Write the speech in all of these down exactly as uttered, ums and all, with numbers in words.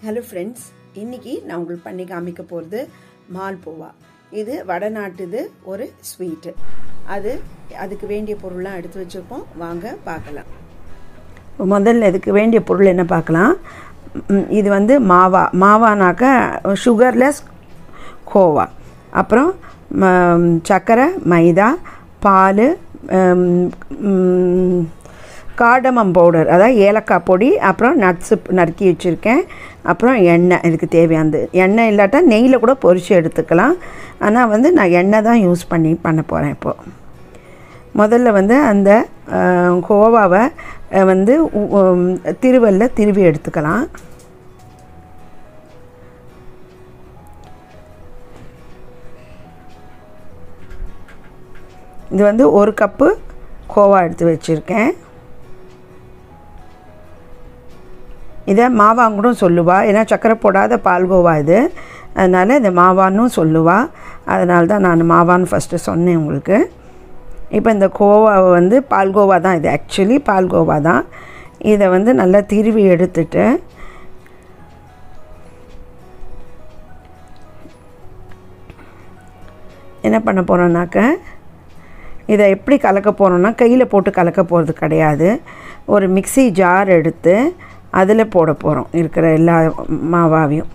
Hello friends, இன்றைக்கி நான் உங்களுக்கு பண்ணி காமிக்க போகிறது மால்போவா. இது வடநாட்டுது ஒரு ஸ்வீட்டு. அது அதுக்கு வேண்டிய பொருள்லாம் எடுத்து வச்சுருப்போம், வாங்க பார்க்கலாம். முதல்ல இதுக்கு வேண்டிய பொருள் என்ன பார்க்கலாம். இது வந்து மாவா மாவானாக்கா சுகர்லெஸ் கோவா, அப்புறம் சர்க்கரை, மைதா, பால், கார்டமம் பவுடர் அதாவது ஏலக்காய் பொடி, அப்புறம் நட்ஸு நறுக்கி வச்சுருக்கேன், அப்புறம் எண்ணெய். இதுக்கு தேவையானது எண்ணெய் இல்லாட்டா நெய்யில் கூட பொரித்து எடுத்துக்கலாம். ஆனால் வந்து நான் எண்ணெய் தான் யூஸ் பண்ணி பண்ண போகிறேன். இப்போது முதல்ல வந்து அந்த கோவாவை வந்து திருவல்ல திருவி எடுத்துக்கலாம். இது வந்து ஒரு கப்பு கோவா எடுத்து வச்சுருக்கேன். இதை மாவாங்கூடும் சொல்லுவா, ஏன்னா சக்கரை போடாத பால்கோவா இது, அதனால் இதை மாவான்னு சொல்லுவா. அதனால தான் நான் மாவான்னு ஃபஸ்ட்டு சொன்னேன் உங்களுக்கு. இப்போ இந்த கோவாவை வந்து பால்கோவா தான், இது ஆக்சுவலி பால்கோவா தான். இதை வந்து நல்லா திருவி எடுத்துட்டு என்ன பண்ண போகிறோன்னாக்க, இதை எப்படி கலக்க போகிறோன்னா கையில் போட்டு கலக்க போகிறது கிடையாது. ஒரு மிக்ஸி ஜார் எடுத்து அதில் போட போகிறோம். இருக்கிற எல்லா மாவாவையும்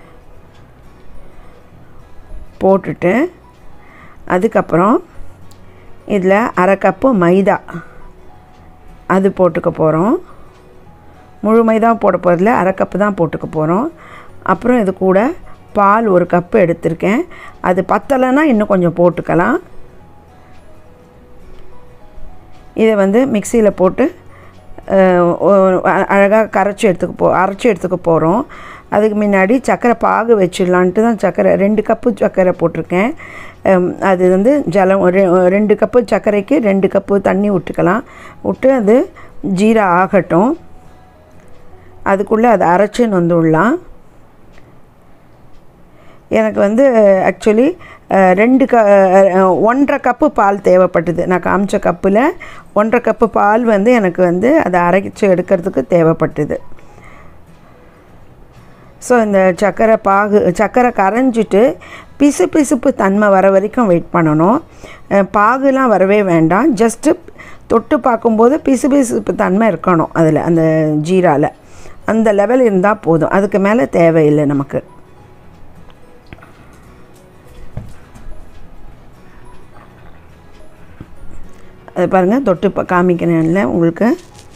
போட்டுட்டு அதுக்கப்புறம் இதில் அரை கப்பு மைதா அது போட்டுக்க போகிறோம். முழு மைதா போட போகிறதுல அரை கப்பு தான் போட்டுக்க போகிறோம். அப்புறம் இது கூட பால் ஒரு கப்பு எடுத்திருக்கேன். அது பத்தலைன்னா இன்னும் கொஞ்சம் போட்டுக்கலாம். இதை வந்து மிக்சியில் போட்டு அழகாக கரைச்சி எடுத்துக்க போ அரைச்சி எடுத்துக்க போகிறோம். அதுக்கு முன்னாடி சர்க்கரை பாகு வச்சிடலான்ட்டு தான் சர்க்கரை ரெண்டு கப்பு சர்க்கரை போட்டிருக்கேன். அது வந்து ஜலம் ரெண்டு கப்பு சர்க்கரைக்கு ரெண்டு கப்பு தண்ணி விட்டுக்கலாம். விட்டு அது ஜீரா ஆகட்டும். அதுக்குள்ளே அதை அரைச்சின்னு வந்துடலாம். எனக்கு வந்து ஆக்சுவலி ரெண்டு க ஒன்றரை கப்பு பால் தேவைப்பட்டது. நான் காமிச்ச கப்பில் ஒன்றரை கப்பு பால் வந்து எனக்கு வந்து அதை அரைச்சி எடுக்கிறதுக்கு தேவைப்பட்டது. ஸோ இந்த சர்க்கரை பாகு சர்க்கரை கரைஞ்சிட்டு பிசு பிசுப்பு தன்மை வர வரைக்கும் வெயிட் பண்ணணும். பாகுலாம் வரவே வேண்டாம். ஜஸ்ட்டு தொட்டு பார்க்கும்போது பிசு பிசுப்பு தன்மை இருக்கணும் அதில், அந்த ஜீராவில். அந்த லெவல் இருந்தால் போதும், அதுக்கு மேலே தேவையில்லை நமக்கு. அது பாருங்கள், தொட்டு இப்போ காமிக்கிறேன்ல உங்களுக்கு.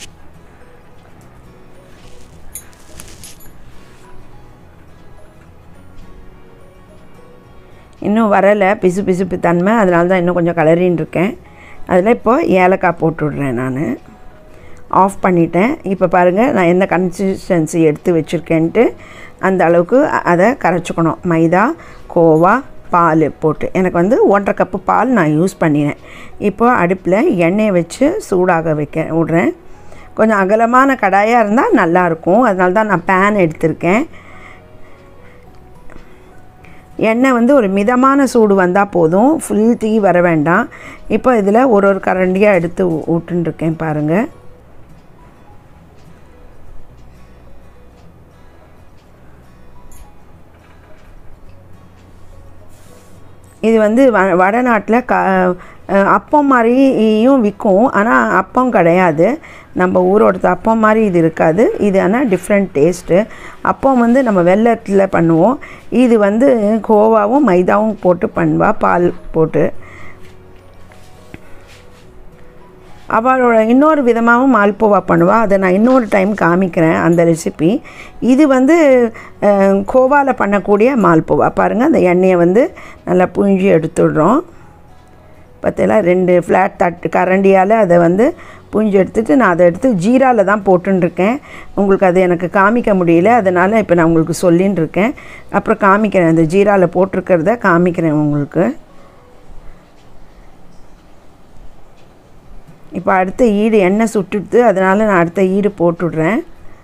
இன்னும் வரலை பிசு பிசுப்பு தன்மை, அதனால தான் இன்னும் கொஞ்சம் கலரின்னு இருக்கேன். அதில் இப்போது ஏலக்காய் போட்டுவிட்றேன். நான் ஆஃப் பண்ணிட்டேன். இப்போ பாருங்கள், நான் என்ன கன்சிஸ்டன்சி எடுத்து வச்சுருக்கேன்ட்டு அந்த அளவுக்கு அதை கரைச்சிக்கணும். மைதா, கோவா, பால் போட்டு எனக்கு வந்து ஒன்றரை கப்பு பால் நான் யூஸ் பண்ணினேன். இப்போது அடுப்பில் எண்ணெயை வச்சு சூடாக வைக்க விட்றேன். கொஞ்சம் அகலமான கடாயாக இருந்தால் நல்லாயிருக்கும், அதனால தான் நான் பேன் எடுத்திருக்கேன். எண்ணெய் வந்து ஒரு மிதமான சூடு வந்தால் போதும், ஃபுல் தீ வர வேண்டாம். இப்போ இதில் ஒரு ஒரு கரண்டியாக எடுத்து விட்டுருக்கேன் பாருங்கள். இது வந்து வ வடநாட்டில் க அப்பம் மாதிரியும் விற்கும், ஆனால் அப்பம் கிடையாது. நம்ம ஊரோட அப்பம் மாதிரி இது இருக்காது. இது ஆனால் டிஃப்ரெண்ட் டேஸ்ட்டு. அப்பம் வந்து நம்ம வெல்லத்தில் பண்ணுவோம். இது வந்து கோவாவும் மைதாவும் போட்டு பண்ணுவா, பால் போட்டு. அவளோட இன்னொரு விதமாகவும் மால்போவா பண்ணுவாள். அதை நான் இன்னொரு டைம் காமிக்கிறேன் அந்த ரெசிபி. இது வந்து கோவாவில் பண்ணக்கூடிய மால்போவா. பாருங்கள், அந்த எண்ணெயை வந்து நல்லா புழிஞ்சி எடுத்துடுறோம். பார்த்தீங்களா, ரெண்டு ஃப்ளாட் தட்டு கரண்டியால் அதை வந்து புழிஞ்சி எடுத்துகிட்டு நான் அதை எடுத்து ஜீராவில் தான் போட்டுருக்கேன். உங்களுக்கு அது எனக்கு காமிக்க முடியல, அதனால் இப்போ நான் உங்களுக்கு சொல்லின்னு இருக்கேன். அப்புறம் காமிக்கிறேன், அந்த ஜீராவில் போட்டிருக்கிறத காமிக்கிறேன் உங்களுக்கு. இப்போ அடுத்த ஈடு எண்ணெய் சுட்டுடுது, அதனால் நான் அடுத்த ஈடு போட்டுடுறேன்.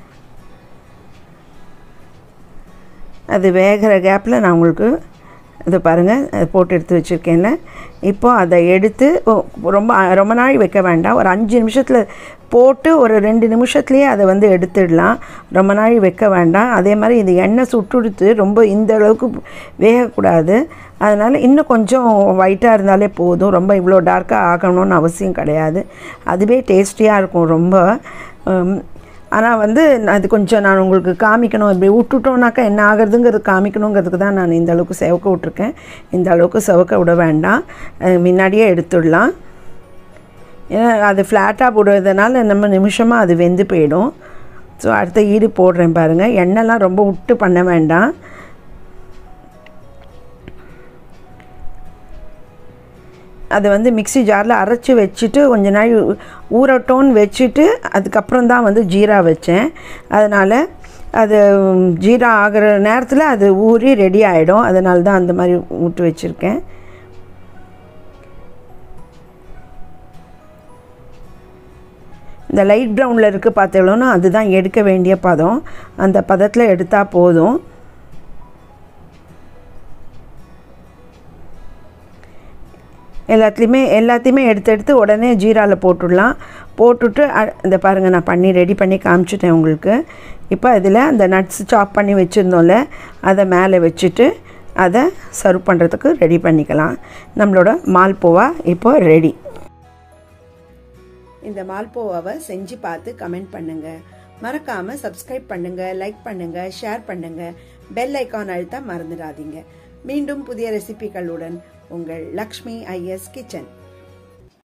அது வேகிற கேப்பில் நான் உங்களுக்கு இதை பாருங்கள், அதை போட்டு எடுத்து வச்சுருக்கேன்ல. இப்போது அதை எடுத்து ரொம்ப ரொம்ப நாள் வைக்க வேண்டாம், ஒரு அஞ்சு நிமிஷத்தில் போட்டு ஒரு ரெண்டு நிமிஷத்துலேயே அதை வந்து எடுத்துடலாம், ரொம்ப நாள் வைக்க வேண்டாம். அதே மாதிரி இந்த எண்ணெய் சுட்டுடுத்து ரொம்ப இந்த அளவுக்கு வேகக்கூடாது. அதனால் இன்னும் கொஞ்சம் ஒயிட்டாக இருந்தாலே போதும், ரொம்ப இவ்வளோ டார்க்காக ஆகணும்னு அவசியம் கிடையாது. அதுவே டேஸ்டியாக இருக்கும் ரொம்ப. ஆனால் வந்து அது கொஞ்சம் நான் உங்களுக்கு காமிக்கணும், இப்படி விட்டுட்டோன்னாக்கா என்ன ஆகுறதுங்கிறது காமிக்கணுங்கிறதுக்கு தான் நான் இந்த அளவுக்கு செவக்க விட்ருக்கேன். இந்த அளவுக்கு செவக்க விட வேண்டாம், முன்னாடியே எடுத்துடலாம். ஏன்னா அது ஃப்ளாட்டாக போடுறதுனால நம்ம நிமிஷமாக அது வெந்து போயிடும். ஸோ அடுத்த ஈடு போடுறேன் பாருங்கள். எண்ணெய்லாம் ரொம்ப விட்டு பண்ண வேண்டாம். அதை வந்து மிக்ஸி ஜாரில் அரைச்சி வச்சுட்டு கொஞ்ச நாள் ஊறட்டோன்னு வச்சுட்டு அதுக்கப்புறம் தான் வந்து ஜீரா வச்சேன். அதனால் அது ஜீரா ஆகிற நேரத்தில் அது ஊறி ரெடி ஆகிடும். அதனால தான் அந்த மாதிரி விட்டு வச்சுருக்கேன். இந்த லைட் ப்ரௌனில் இருக்குது பார்த்தீங்கன்னா அதுதான் எடுக்க வேண்டிய பதம். அந்த பதத்தில் எடுத்தால் போதும். எல்லாத்துலேயுமே எல்லாத்தையுமே எடுத்து எடுத்து உடனே ஜீராவில் போட்டுடலாம். போட்டுட்டு இந்த பாருங்கள் நான் பண்ணி ரெடி பண்ணி காமிச்சிட்டேன் உங்களுக்கு. இப்போ இதில் அந்த நட்ஸ் சாப் பண்ணி வச்சுருந்தோம்ல அதை மேலே வச்சுட்டு அதை சர்வ் பண்ணுறதுக்கு ரெடி பண்ணிக்கலாம். நம்மளோட மால்போவா இப்போ ரெடி. இந்த மால்போவாவை செஞ்சு பார்த்து கமெண்ட் பண்ணுங்கள். மறக்காமல் சப்ஸ்கிரைப் பண்ணுங்கள், லைக் பண்ணுங்கள், ஷேர் பண்ணுங்கள், பெல் ஐக்கான் அழுத்த மறந்துடாதீங்க. மீண்டும் புதிய ரெசிபிகளுடன் உங்கள் லக்ஷ்மி ஐஎஸ் கிச்சன்.